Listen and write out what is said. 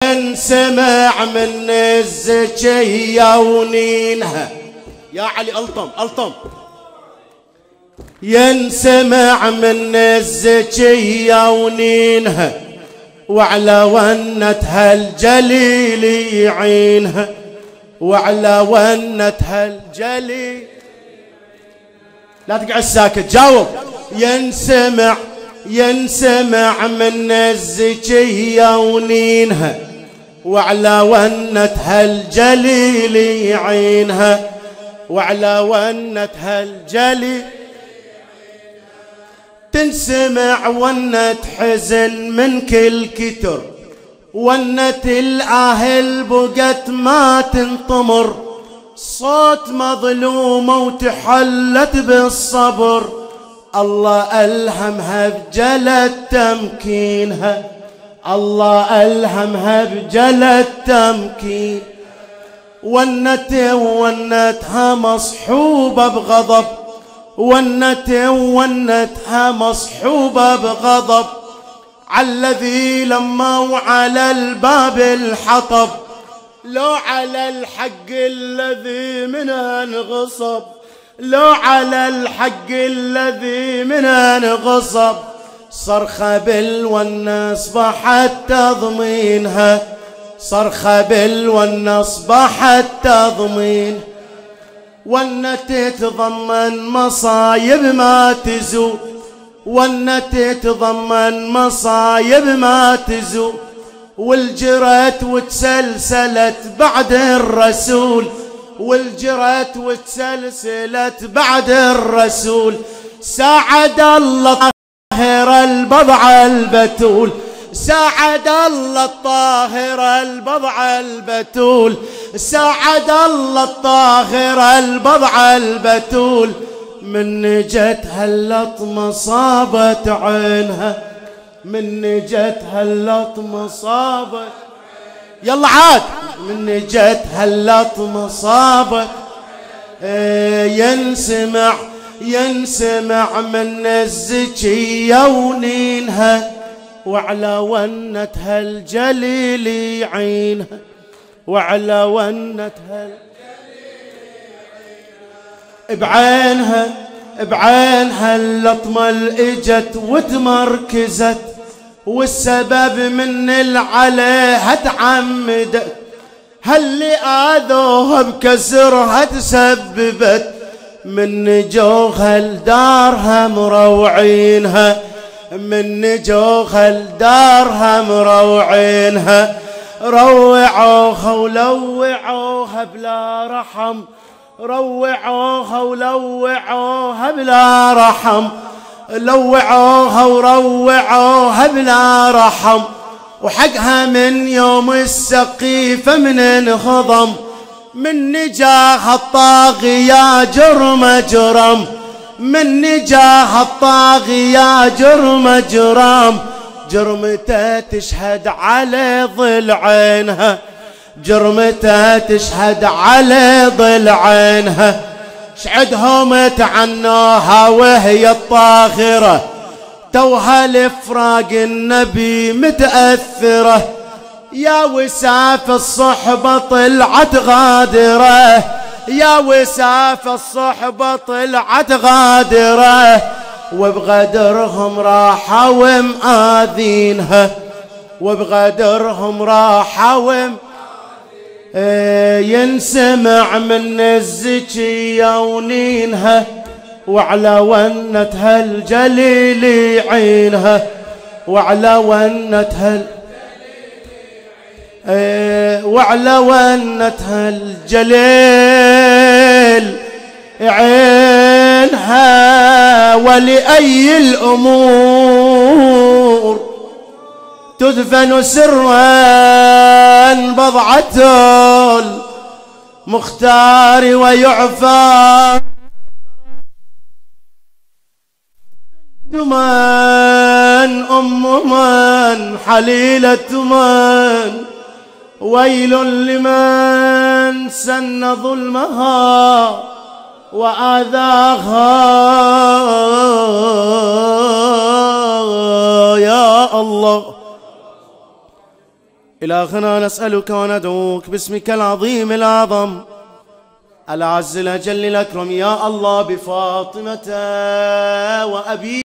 ينسمع من الزكية ونينها. يا علي ألطم ينسمع من الزكية ونينها، وعلى ونتها الجليل يعينها، وعلى ونتها الجليل. لا تقعد ساكت، جاوب. ينسمع من الزكية ونينها، وعلى ونتها الجليل يعينها، وعلى ونتها الجليل. تنسمع ونت حزن من كل كتر، ونت الآهل بقت ما تنطمر، صوت مظلومة وتحلت بالصبر، الله ألهمها بجلد تمكينها، الله ألهمها بجلد تمكين. ونتها مصحوبة بغضب، ونتها مصحوبة بغضب، عالذي لما وعلى الباب الحطب، لو على الحق الذي منه انغصب، لو على الحق الذي منه انغصب، صرخة بالونة اصبحت تضمينها، صرخة بالونة اصبحت تضمين. تتضمن مصايب ما تزول، تتضمن مصايب ما تزول، والجرت وتسلسلت بعد الرسول، والجرت وتسلسلت بعد الرسول. ساعد الله الطاهر البضع البتول، ساعد الله الطاهر البضع البتول، ساعد الله الطاهر البضع البتول. من جتها اللطمة صابت عينها، من جتها اللطمة صابت، يلا عاد، من جتها اللطمة صابت. ينسمع من الزكية ونينها، وعلى ونتها الجليل يعينها، وعلى ونتها بعينها اللطمة اجت وتمركزت، والسبب من العليها تعمدت، هاللي آذوها بكسرها تسببت، من جوها لدارها مروعينها، من جوها لدارها مروعينها. روعوها ولوعوها بلا رحم، روعوها ولوعوها بلا رحم، لوعوها وروعوها بلا رحم. وحقها من يوم السقيفة من انهضم، من نجاح الطاغية جرم جرم، من نجاح الطاغية جرم جرم. جرمته تشهد على ضلعينها، جرمته تشهد على ضلعينها. شعدهم تعنوها وهي الطاهرة، توها لفراق النبي متأثرة. يا وساف الصحبة طلعت غادرة، يا وساف الصحبة طلعت غادرة، وبغدرهم راحوا ومآذينها، وبغدرهم راحوا ينسمع من الزكية ونينها، وعلى ونتها الجليل يعينها، وعلى ونتها وعلى ونتها الجليل عينها. ولأي الأمور تدفن سرا بضعة المختار، ويعفى من من حليلة من. ويل لمن سن ظلمها وآذاها يا الله. إلهنا نسألك وندعوك باسمك العظيم الأعظم الأعز الأجل الأكرم يا الله بفاطمة وأبي